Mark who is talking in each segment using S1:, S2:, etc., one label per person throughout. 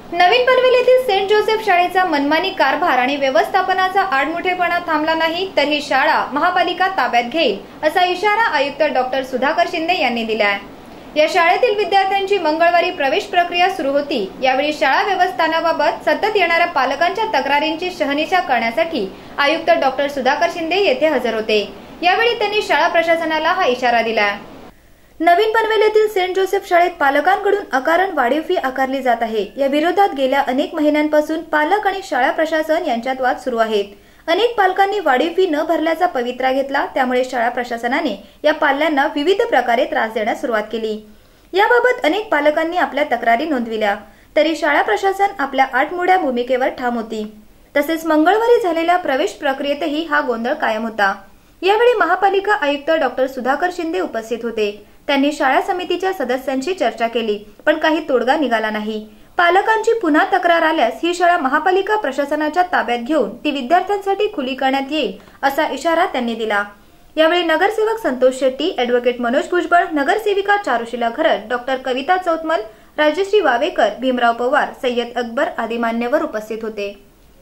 S1: नवीन पनवेल येथील Saint Joseph शाळेचा मनमानी कारभार आणि व्यवस्थापनाचा आडमुठेपणा थांबला नाही तर ही शाळा महापालिका ताब्यात घेईल असा इशारा आयुक्त डॉक्टर सुधाकर शिंदे यांनी दिला आहे। या शाळेतील विद्यार्थ्यांची मंगळवारी प्रवेश प्रक्रिया सुरू होती। यावेळी शाळा व्यवस्थापनाबाबत सतत येणाऱ्या पालकांच्या तक्रारींची शहानिशा करण्यासाठी आयुक्त डॉक्टर सुधाकर शिंदे येथे हजर होते। यावेळी त्यांनी शाळा प्रशासनाला हा इशारा दिला। नवीन पनवेल येथील सेंट जोसेफ शाळेत पालकांकडून अकारण वाढीव फी आकारली जात आहे। या विरोधात गेल्या अनेक महिन्यांपासून पालक आणि शाळा प्रशासन यांच्यात वाद सुरू आहेत। अनेक पालकांनी वाढीव फी न भरल्याचा पवित्रा घेतला, त्यामुळे शाळा प्रशासनाने या पाल्यांना विविध प्रकारे त्रास देण्यास सुरुवात केली। याबाबत अनेक पालकांनी आपल्या तक्रारी नोंदविल्या, तरी शाळा प्रशासन आपल्या आठमोड्या भूमिकेवर ठाम होती। तसेच मंगळवारी झालेल्या प्रवेश प्रक्रियेतही हा गोंधळ कायम होता। यावेळी महापालिका आयुक्त डॉक्टर सुधाकर शिंदे उपस्थित होते। त्यांनी शाळा समितीच्या सदस्यांशी चर्चा केली, पण काही तोडगा निघाला नाही। पालकांची पुन्हा तक्रार आल्यास ही शाळा महापालिका प्रशासनाच्या ताब्यात घेऊन ती विद्यार्थ्यांसाठी खुली करण्यात येईल असा इशारा त्यांनी दिला। यावेळी नगरसेवक संतोष शेट्टी, ॲडव्होकेट मनोज भुजबळ, नगरसेविका चारुशीला घरत, डॉक्टर कविता चौतमल, राजश्री वावेकर, भीमराव पवार, सय्यद अकबर आदी मान्यवर उपस्थित होते।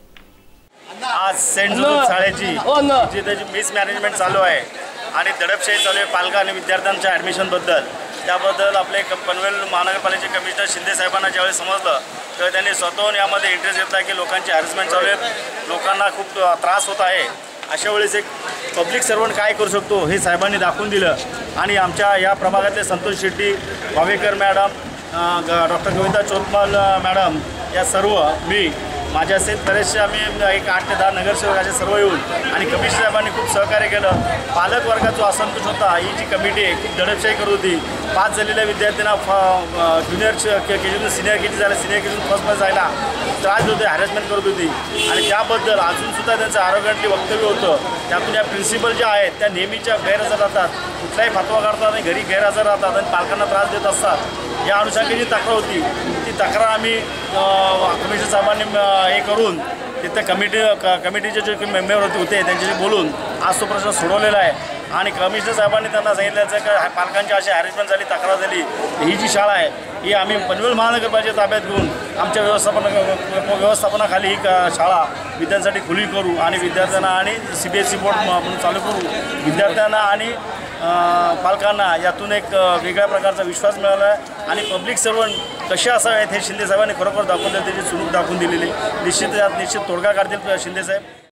S2: आज सेंट जोसेफ शाळेची जी त्याची मिसमॅनेजमेंट चालू आहे आणि दडपशाही चालू आहे पालक आणि विद्यार्थ्यांच्या ॲडमिशनबद्दल, त्याबद्दल आपले पनवेल महानगरपालिकेचे कमिशनर शिंदे साहेबांना ज्यावेळी समजलं तर त्यांनी स्वतःहून यामध्ये इंटरेस्ट घेतला की लोकांची हॅरेसमेंट चालू आहे, लोकांना खूप त्रास होत आहे। अशा वेळेस एक पब्लिक सर्वंट काय करू शकतो हे साहेबांनी दाखवून दिलं आणि आमच्या या प्रभागातले Santosh Shetty, Wavekar madam, doctor Kavita Chautmal madam, या सर्व मी माझ्या असेल बरेचसे आम्ही एक 8 ते 10 नगरसेवक असे सर्व येऊन आणि कमिशनर साहेबांनी खूप सहकार्य केलं। पालक वर्गाचा जो असंतोष होता, ही जी कमिटी आहे खूप दडपशाही करत होती। 5 झालेल्या विद्यार्थ्यांना ज्युनियर केजीतून सिनियर केजी झालं, सिनियर केजीतून फर्स्टमध्ये जायला त्रास देत होते, हॅरेसमेंट करत होती आणि त्याबद्दल अजूनसुद्धा त्यांचं आरोग्यातली वक्तव्य होतं। त्यातून या प्रिन्सिपल ज्या आहेत त्या नेहमीच्या गैरहजर राहतात, कुठलाही फतवा काढतात आणि घरी गैरहजर राहतात आणि पालकांना त्रास देत असतात। या अनुषंगाची तक्रार होती, ती तक्रार आम्ही कमिशनर साहेबांनी हे करून तिथे कमिटीचे जे मेंबर होते त्यांच्याशी बोलून आज तो प्रश्न सोडवलेला आहे आणि कमिशनर साहेबांनी त्यांना सांगितलं की पालकांची अशी हॅरेसमेंट झाली, तक्रार झाली, ही जी शाळा आहे ही आम्ही पनवेल महानगरपालिकेच्या ताब्यात घेऊन आमच्या व्यवस्थापनाखाली ही शाळा विद्यार्थ्यांसाठी खुली करू आणि विद्यार्थ्यांना आणि CBSE बोर्ड म्हणून चालू करू। विद्यार्थ्यांना आणि पालकांना यातून एक वेगळ्या प्रकारचा विश्वास मिळाला आहे आणि पब्लिक सर्वंट कसे असावेत हे शिंदे साहेबांनी खरोखर दाखवून दिले, त्याची सुरूप दाखवून दिलेली। निश्चित तोडगा काढतील शिंदे साहेब।